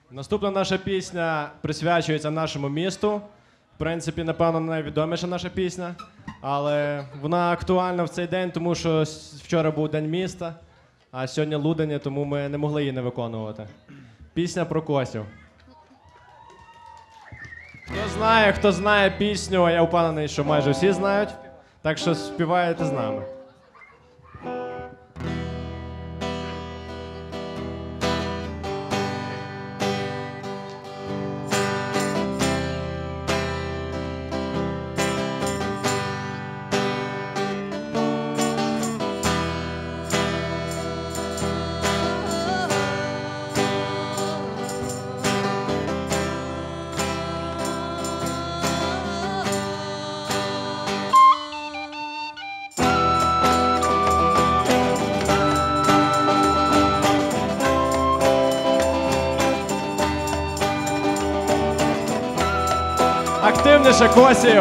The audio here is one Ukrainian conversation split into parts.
Наступна наша пісня присвячується нашому місту. В принципі, напевно, найвідоміша наша пісня. Але вона актуальна в цей день, тому що вчора був День міста, а сьогодні Лудень, тому ми не могли її не виконувати. Пісня про Косів. Хто знає пісню, а я впевнений, що майже всі знають. Так що співаєте з нами. Активніше, Косів!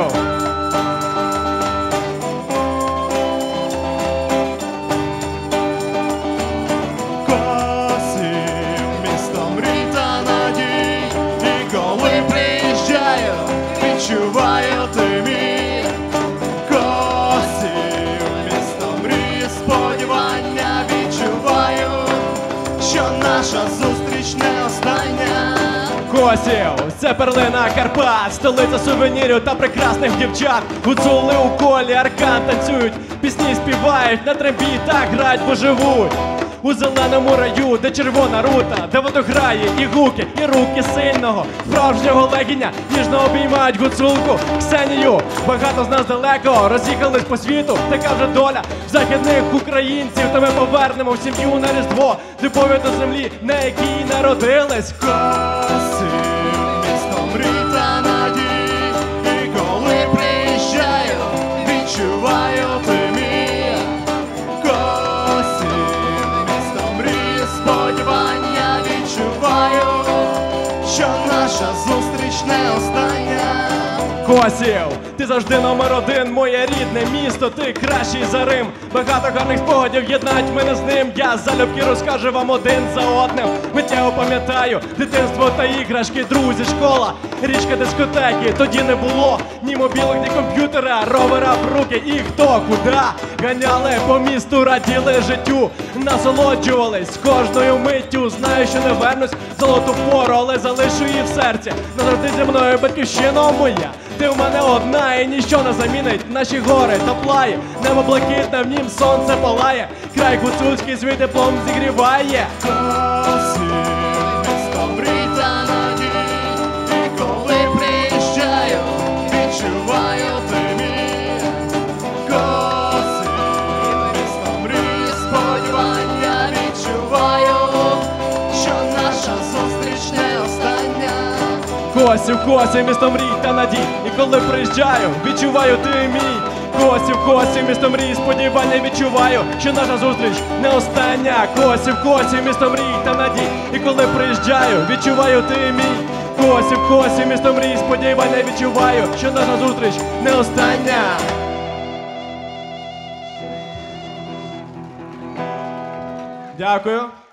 Косів, місто мрій та надій, і коли приїжджаю, відчуваю ти мій. Косів, місто мрій, сподівання, відчуваю, що наша зустріч не остання. Косів, це перлина Карпат, столиця сувенірів та прекрасних дівчат. Гуцули у колі, аркан танцюють, пісні співають, на трембі так грають, бо живуть. У зеленому раю, де червона рута, де водограє і гуки, і руки сильного, справжнього легіня, ніжно обіймають гуцулку Ксенію. Багато з нас далеко роз'їхались по світу, така вже доля західних українців. Та ми повернемо в сім'ю на Різдво, любов'ю до землі, на якій народились. Косів, місто мрій та надій, і коли приїжджаю, відчуваю ти мій. Косів, місто мрій, сподівання, відчуваю, що наша зустріч не остання. Косів, ти завжди номер один, моє рідне місто, ти кращий за Рим. Багато гарних спогадів єднають мене з ним. Я залюбки розкажу вам один за одним. Миттєво пам'ятаю дитинство та іграшки, друзі, школа, річка, дискотеки. Тоді не було ні мобілок, ні комп'ютера, ровера в руки. І хто куди ганяли по місту, раділи життю, насолоджувались кожною миттю. Знаю, що не вернусь в золоту пору, але залишу її в серці. Назавжди зі мною батьківщина моя. Ти в мене одна, і ніщо не замінить наші гори та плаї. Небо блакитне, в нім сонце палає, край гуцульський свій теплом зігріває. Косів, місто мрій та надій, і коли приїжджаю, відчуваю ти мій. Косів, місто мрій, сподівання, відчуваю, що наша зустріч не остання. Косів, місто мрій та надій, і коли приїжджаю, відчуваю ти мій. Косів, місто мрій, сподівання, відчуваю, що наша зустріч не остання. Косів, місто мрій та надій, і коли приїжджаю, відчуваю ти мій. Косів, місто мрій, сподівання, відчуваю, що наша зустріч не остання. Дякую.